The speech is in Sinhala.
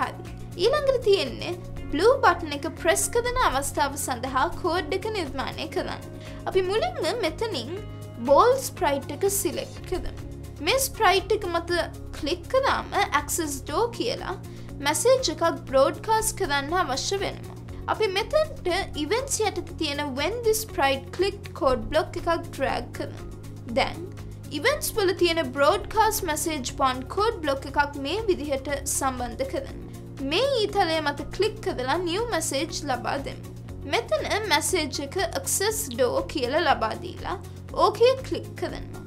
හරි. ඊළඟට තියෙන්නේ blue button එක press කරන අවස්ථාව සඳහා code එක නිර්මාණය කරන්න. අපි මුලින්ම මෙතනින් ball sprite එක select කරමු. මේ sprite එක මත click කරාම access door කියලා message එකක් broadcast කරන්න අවශ්‍ය වෙනවා. අපි මෙතනට events යටතේ තියෙන when this sprite clicked code block එකක් drag කරමු. දැන් events වල තියෙන broadcast message one code block එකක් මේ විදිහට සම්බන්ධ කරමු. මේ ඊතලය මත click කරලා new message ලබා දෙමු. මෙතන message එක access door කියලා ලබා දීලා OK click කරනවා.